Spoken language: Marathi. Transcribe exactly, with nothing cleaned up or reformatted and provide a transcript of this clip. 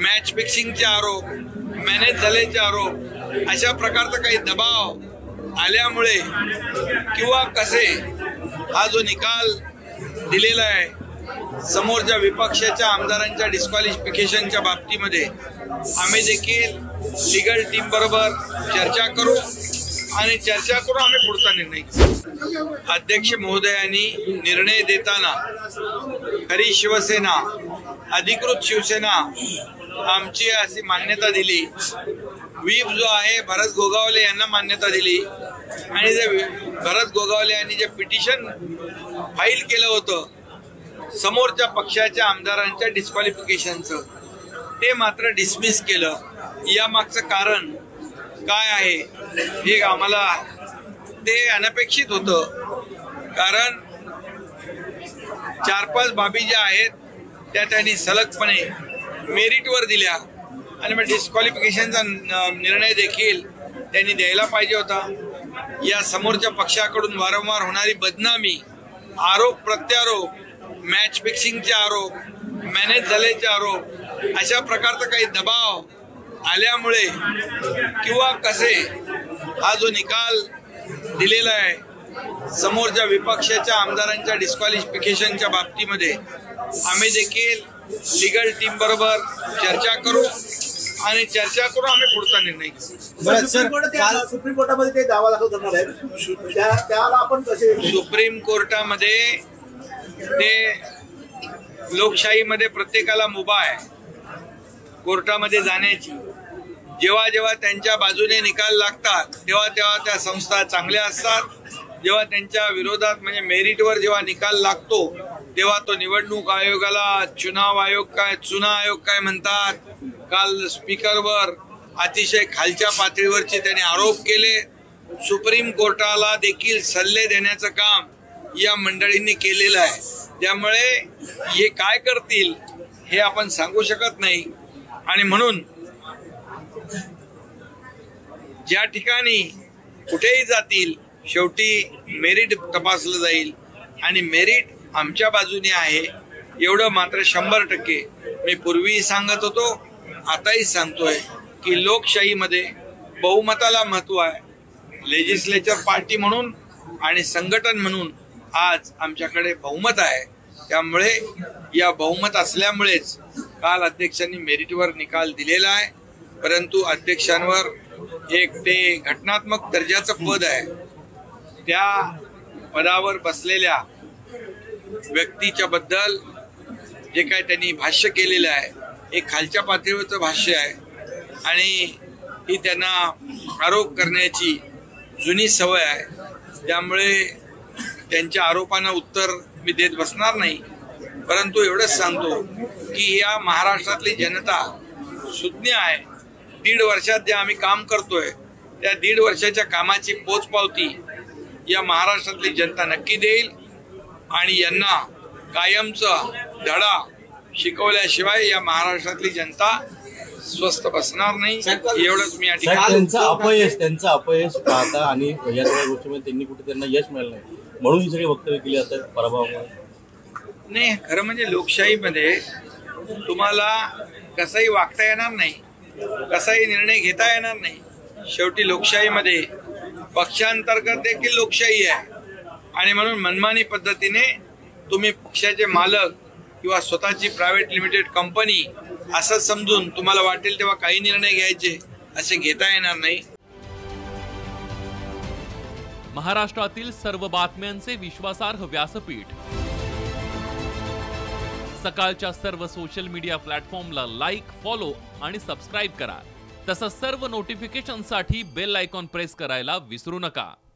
मॅच फिक्सिंगचे आरोप, मॅनेज झाल्याचे आरोप, अशा प्रकारचा काही दबाव आल्यामुळे किंवा कसे हा जो निकाल दिलेला आहे समोरच्या विपक्षाच्या आमदारांच्या डिस्क्वालिफिकेशनच्या बाबतीमध्ये आम्ही देखील लीगल टीम बरोबर चर्चा करू आणि चर्चा करून आम्ही पुढचा निर्णय घेऊ। अध्यक्ष महोदयांनी निर्णय देताना खरी शिवसेना, अधिकृत शिवसेना आमची अशी मान्यता दिली, व्हीप जो आहे भरत गोगावले यांना मान्यता दिली आणि जे भरत गोगावले यांनी जे पिटिशन फाईल केलं होतं समोरच्या पक्षाच्या आमदारांच्या डिस्क्वालिफिकेशनचं ते मात्र डिसमिस केलं। या मागचं कारण काय आहे हे आम्हाला ते अनपेक्षित होतं, कारण चार पाच बाबी ज्या आहेत त्या त्यांनी सलगपणे मेरिटवर दिल्या आणि मग डिस्क्वालिफिकेशनचा निर्णय देखील त्यांनी द्यायला पाहिजे होता। या समोरच्या पक्षाकडून वारंवार होणारी बदनामी, आरोप प्रत्यारोप, मॅच फिक्सिंगचे आरोप, मॅनेज झाल्याचे आरोप, अशा प्रकारचा काही दबाव आल्यामुळे किंवा कसे हा जो निकाल दिलेला आहे समोरच्या विपक्षाच्या आमदारांच्या डिस्क्वालिफिकेशनच्या बाबतीमध्ये आम्ही देखील लीगल टीम बरोबर चर्चा करू आणि चर्चा करून आम्ही पुढचा निर्णय घेऊ। सुप्रीम कोर्टामध्ये ते दावा दाखल करणार आहे, त्याला आपण कसे? सुप्रीम कोर्टामध्ये ते लोकशाहीमध्ये प्रत्येकाला मुभा आहे कोर्टामध्ये जाण्याची। जेव्हा जेव्हा त्यांच्या बाजूने निकाल लागतात तेव्हा तेव्हा त्या संस्था चांगल्या असतात, जेव्हा त्यांच्या विरोधात म्हणजे मेरिटवर जेव्हा निकाल लागतो तेव्हा तो निवडणूक आयोगाला चुनाव आयोग काय चुना आयोग काय म्हणतात। काल स्पीकरवर अतिशय खालच्या पातळीवरचे त्यांनी आरोप केले। सुप्रीम कोर्टाला देखील सल्ले देण्याचं काम या मंडळींनी केलेलं आहे, त्यामुळे हे काय करतील हे आपण सांगू शकत नाही। आणि म्हणून ज्या ठिकाणी कुठेही जातील शेवटी मेरिट तपासलं जाईल आणि मेरिट आमच्या बाजूने आहे एवढं मात्र शंभर टक्के मी पूर्वीही सांगत होतो, आताही सांगतोय की लोकशाहीमध्ये बहुमताला महत्व आहे। लेजिस्लेचर पार्टी म्हणून आणि संघटन म्हणून आज आमच्याकडे बहुमत आहे, त्यामुळे या बहुमत असल्यामुळेच काल अध्यक्षांनी मेरिटवर निकाल दिलेला आहे। परंतु अध्यक्षांवर एक ते घटनात्मक दर्जाचं पद आहे, त्या पदावर बसलेल्या व्यक्तीच्या बद्दल जे काय त्यांनी भाष्य केलेलं आहे हे खालच्या पातळीवरचं भाष्य आहे आणि ही त्यांना आरोप करण्याची जुनी सवय आहे, त्यामुळे त्यांच्या आरोपांना उत्तर मी देत बसणार नाही। परंतु एवढंच सांगतो की या महाराष्ट्रातली जनता सुज्ञ आहे। दीड वर्षात जे आम्ही काम करतोय त्या दीड वर्षाच्या कामाची पोचपावती या महाराष्ट्रातली जनता नक्की देईल आणि यांना कायमचा धडा शिकवल्याशिवाय या महाराष्ट्रातली जनता स्वस्थ बसणार नाही, एवढंच मी या ठिकाणी। त्यांचं अपयश त्यांचं अपयश पाहता आणि या सगळ्या गोष्टीमध्ये त्यांनी कुठे त्यांना यश मिळालं नाही म्हणून ही सगळी वक्तव्य केली जातात पराभवामुळे। नाही, खरं म्हणजे लोकशाहीमध्ये तुम्हाला कसाही वागता येणार नाही, कसाही निर्णय घेता येणार नाही। शेवटी लोकशाहीमध्ये पक्षांतर्गत देखील लोकशाही आहे आणि म्हणून मनमानी पद्धतीने तुम्ही पक्षाचे मालक किंवा स्वतःची प्रायव्हेट लिमिटेड कंपनी असं समजून तुम्हाला वाटेल तेव्हा काही निर्णय घ्यायचे असे घेता येणार नाही। महाराष्ट्रातील सर्व बातम्यांचे विश्वासार्ह व्यासपीठ सकाळच्या सर्व सोशल मीडिया प्लॅटफॉर्मला लाईक, फॉलो आणि सबस्क्राईब करा। तसंच सर्व नोटिफिकेशनसाठी बेल आयकॉन प्रेस करायला विसरू नका।